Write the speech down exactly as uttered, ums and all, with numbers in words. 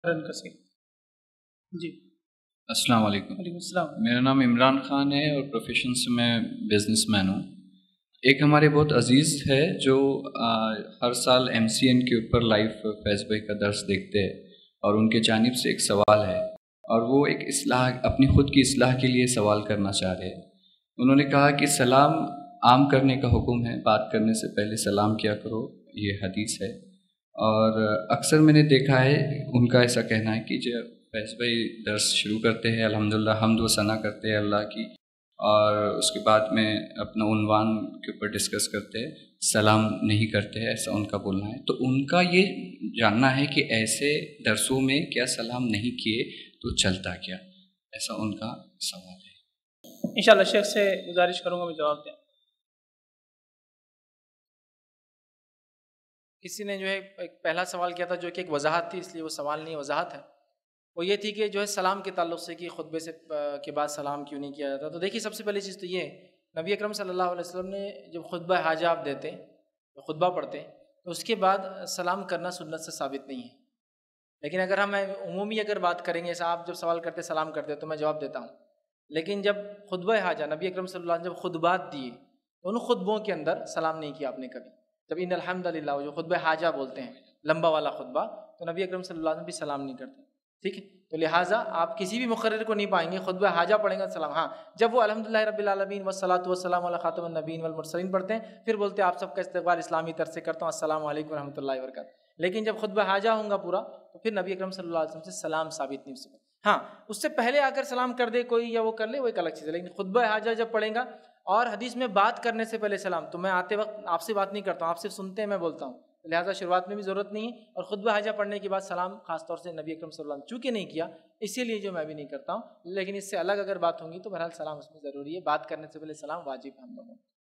جی السلام علیکم۔ وعلیکم السلام۔ میرا نام عمران خان ہے اور پروفیشن سے میں بزنس مین ہوں۔ ایک ہمارے بہت عزیز ہے جو ہر سال ایم سی این کے اوپر لائیو فیض بھائی کا درس دیکھتے ہیں، اور ان کے جانب سے ایک سوال ہے، اور وہ ایک اصلاح اپنی خود کی اصلاح کے لیے سوال کرنا چاہ رہے ہیں۔ انہوں نے کہا کہ سلام عام کرنے کا حکم ہے، بات کرنے سے پہلے سلام کیا کرو، یہ حدیث ہے۔ اور اکثر میں نے دیکھا ہے ان کا ایسا کہنا ہے کہ جب فیض بھائی درس شروع کرتے ہیں الحمدللہ حمد و ثنا کرتے ہیں اللہ کی، اور اس کے بعد میں اپنا عنوان کے اوپر ڈسکس کرتے ہیں، سلام نہیں کرتے، ایسا ان کا بولنا ہے۔ تو ان کا یہ جاننا ہے کہ ایسے درسوں میں کیا سلام نہیں کیے تو چلتا کیا، ایسا ان کا سوال ہے۔ انشاءاللہ شیخ سے گزارش کروں گا میں جواب دیں۔ کسی نے جو ہے ایک پہلا سوال کیا تھا جو کہ ایک وضاحت تھی، اس لیے وہ سوال نہیں وضاحت ہے، وہ یہ تھی کہ جو ہے سلام کے تعلق سے کہ خطبے سے کے بعد سلام کیوں نہیں کیا جاتا۔ تو دیکھیے سب سے پہلی چیز تو یہ ہے، نبی اکرم صلی اللہ علیہ وسلم نے جب خطبہ حاجہ آپ دیتے خطبہ پڑھتے تو اس کے بعد سلام کرنا سنت سے ثابت نہیں ہے۔ لیکن اگر ہم عمومی اگر بات کریں گے، ایسا آپ جب سوال کرتے سلام کرتے تو میں جواب دیتا ہوں، لیکن جب خطبہ حاجہ نبی اکرم صلی اللہ علیہ وسلم جب خطبات دیے تو ان خطبوں کے اندر سلام نہیں کیا آپ نے کبھی۔ جب ان الحمدللہ جو خطبہ حاجہ بولتے ہیں لمبا والا خطبہ، تو نبی اکرم صلی اللہ علیہ وسلم بھی سلام نہیں کرتے، ٹھیک ہے۔ تو لہٰذا آپ کسی بھی مقرر کو نہیں پائیں گے خطبہ حاجہ پڑھیں گے سلام، ہاں جب وہ الحمدللہ رب العالمین والصلاۃ والسلام علی خاتم النبیین والمرسلین پڑھتے ہیں پھر بولتے ہیں آپ سب کا استقبال اسلامی طرز سے کرتا ہوں، السلام علیکم ورحمۃ اللہ وبرکاتہ۔ لیکن جب خطبہ حاجہ ہوں گا پورا تو پھر نبی اکرم صلی اللہ علیہ وسلم سے سلام ثابت نہیں ہو سکتا۔ ہاں اس سے پہلے آ کر سلام کر دے کوئی یا وہ کر لے وہ ایک الگ چیز ہے، لیکن خطبہ حاجہ جب پڑھیں گا اور حدیث میں بات کرنے سے پہلے سلام، تو میں آتے وقت آپ سے بات نہیں کرتا ہوں، آپ صرف سنتے ہیں میں بولتا ہوں، لہٰذا شروعات میں بھی ضرورت نہیں ہے، اور خطبہ حاجہ پڑھنے کے بعد سلام خاص طور سے نبی اکرم صلی اللہ علیہ وسلم چونکہ نہیں کیا اسی لیے جو میں بھی نہیں کرتا ہوں۔ لیکن اس سے الگ اگر بات ہوں گی تو بہرحال سلام اس میں ضروری ہے، بات کرنے سے پہلے سلام واجب ہے ہم لوگوں کو۔